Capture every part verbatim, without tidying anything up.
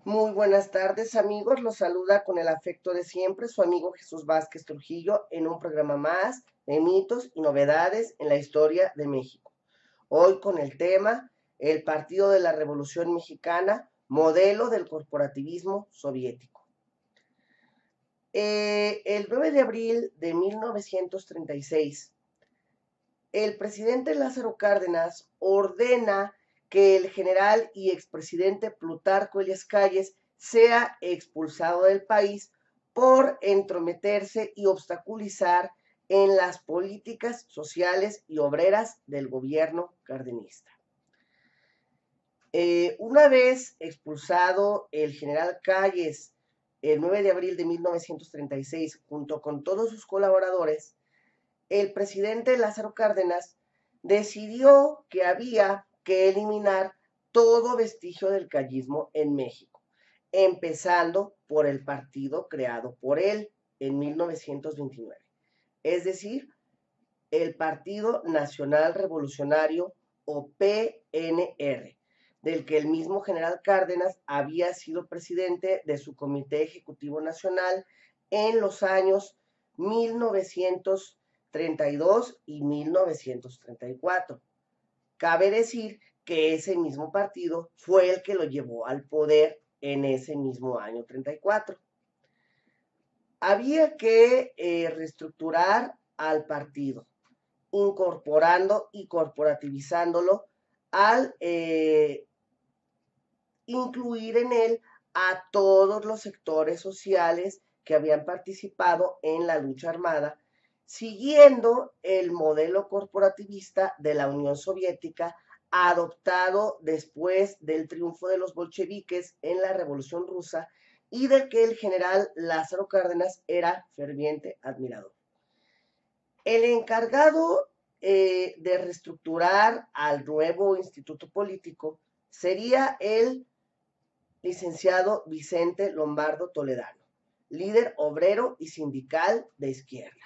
Muy buenas tardes, amigos. Los saluda con el afecto de siempre su amigo Jesús Vázquez Trujillo en un programa más de mitos y novedades en la historia de México. Hoy con el tema el Partido de la Revolución Mexicana, modelo del corporativismo soviético. Eh, el nueve de abril de mil novecientos treinta y seis, el presidente Lázaro Cárdenas ordena que el general y expresidente Plutarco Elías Calles sea expulsado del país por entrometerse y obstaculizar en las políticas sociales y obreras del gobierno cardenista. Eh, una vez expulsado el general Calles el nueve de abril de mil novecientos treinta y seis junto con todos sus colaboradores, el presidente Lázaro Cárdenas decidió que había que eliminar todo vestigio del callismo en México, empezando por el partido creado por él en mil novecientos veintinueve, es decir, el Partido Nacional Revolucionario o P N R, del que el mismo general Cárdenas había sido presidente de su Comité Ejecutivo Nacional en los años mil novecientos treinta y dos y mil novecientos treinta y cuatro. Cabe decir que ese mismo partido fue el que lo llevó al poder en ese mismo año treinta y cuatro. Había que eh, reestructurar al partido, incorporando y corporativizándolo al eh, incluir en él a todos los sectores sociales que habían participado en la lucha armada, siguiendo el modelo corporativista de la Unión Soviética adoptado después del triunfo de los bolcheviques en la Revolución Rusa y del que el general Lázaro Cárdenas era ferviente admirador. El encargado eh, de reestructurar al nuevo instituto político sería el licenciado Vicente Lombardo Toledano, líder obrero y sindical de izquierda.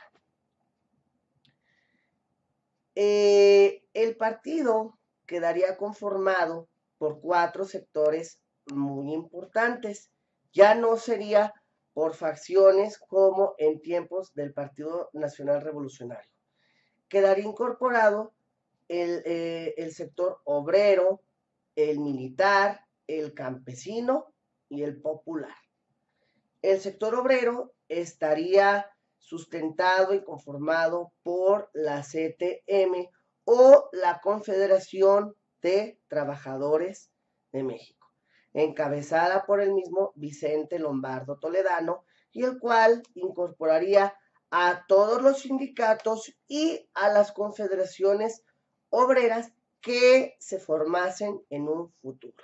Eh, el partido quedaría conformado por cuatro sectores muy importantes. Ya no sería por facciones como en tiempos del Partido Nacional Revolucionario. Quedaría incorporado el, eh, el sector obrero, el militar, el campesino y el popular. El sector obrero estaría sustentado y conformado por la C T M o la Confederación de Trabajadores de México, encabezada por el mismo Vicente Lombardo Toledano, y el cual incorporaría a todos los sindicatos y a las confederaciones obreras que se formasen en un futuro.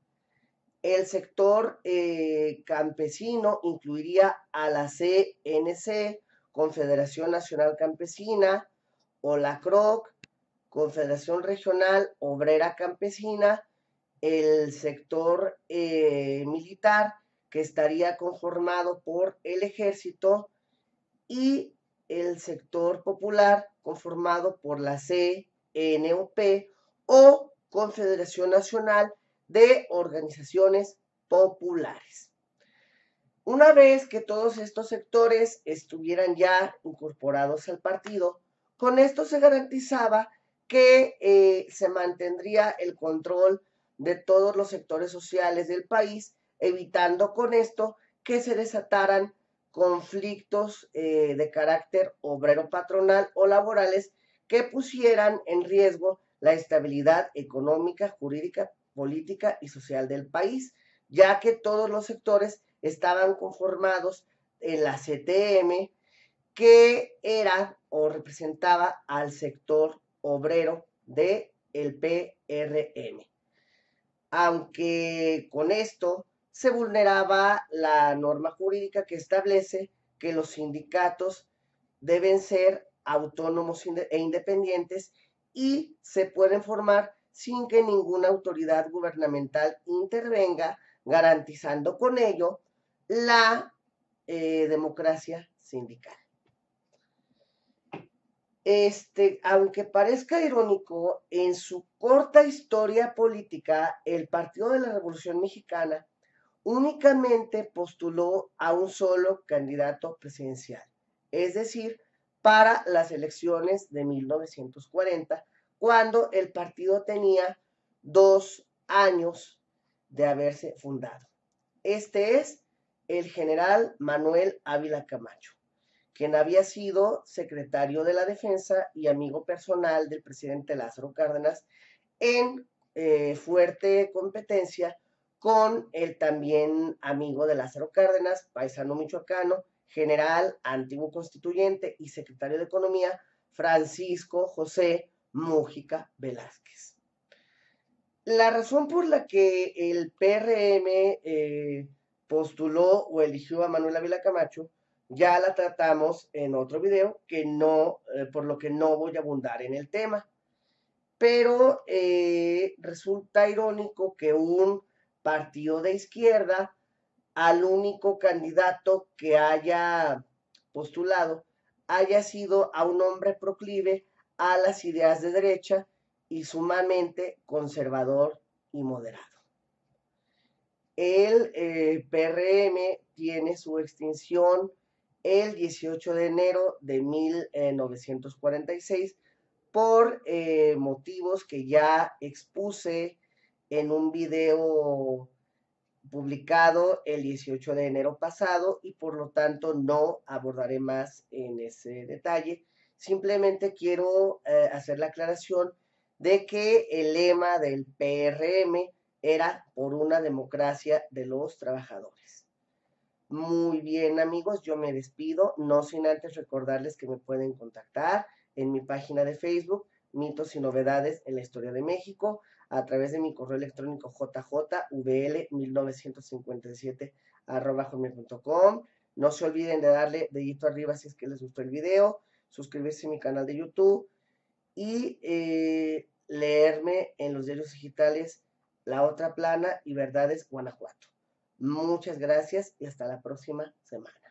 El sector eh, campesino incluiría a la C N C, Confederación Nacional Campesina, o la C R O C, Confederación Regional Obrera Campesina, el sector eh, militar, que estaría conformado por el ejército, y el sector popular, conformado por la C N O P o Confederación Nacional de Organizaciones Populares. Una vez que todos estos sectores estuvieran ya incorporados al partido, con esto se garantizaba que eh, se mantendría el control de todos los sectores sociales del país, evitando con esto que se desataran conflictos eh, de carácter obrero patronal o laborales que pusieran en riesgo la estabilidad económica, jurídica, política y social del país, ya que todos los sectores estaban conformados en la C T M, que era o representaba al sector obrero del P R M. Aunque con esto se vulneraba la norma jurídica que establece que los sindicatos deben ser autónomos e independientes y se pueden formar sin que ninguna autoridad gubernamental intervenga, garantizando con ello la eh, democracia sindical. Este, aunque parezca irónico, en su corta historia política, el Partido de la Revolución Mexicana únicamente postuló a un solo candidato presidencial, es decir, para las elecciones de mil novecientos cuarenta, cuando el partido tenía dos años de haberse fundado. Este es el general Manuel Ávila Camacho, quien había sido secretario de la Defensa y amigo personal del presidente Lázaro Cárdenas, en eh, fuerte competencia con el también amigo de Lázaro Cárdenas, paisano michoacano, general, antiguo constituyente y secretario de Economía, Francisco José Mújica Velázquez. La razón por la que el P R M eh, postuló o eligió a Manuel Ávila Camacho ya la tratamos en otro video, que no, eh, por lo que no voy a abundar en el tema. Pero eh, resulta irónico que un partido de izquierda, al único candidato que haya postulado, haya sido a un hombre proclive a las ideas de derecha y sumamente conservador y moderado. El eh, P R M tiene su extinción el dieciocho de enero de mil novecientos cuarenta y seis por eh, motivos que ya expuse en un video publicado el dieciocho de enero pasado, y por lo tanto no abordaré más en ese detalle. Simplemente quiero eh, hacer la aclaración de que el lema del P R M era por una democracia de los trabajadores. Muy bien, amigos, yo me despido, no sin antes recordarles que me pueden contactar en mi página de Facebook, Mitos y Novedades en la Historia de México, a través de mi correo electrónico jjvl mil novecientos cincuenta y siete arroba hotmail punto com. No se olviden de darle dedito arriba si es que les gustó el video, suscribirse a mi canal de YouTube y eh, leerme en los diarios digitales La Otra Plana y Verdades Guanajuato. Muchas gracias y hasta la próxima semana.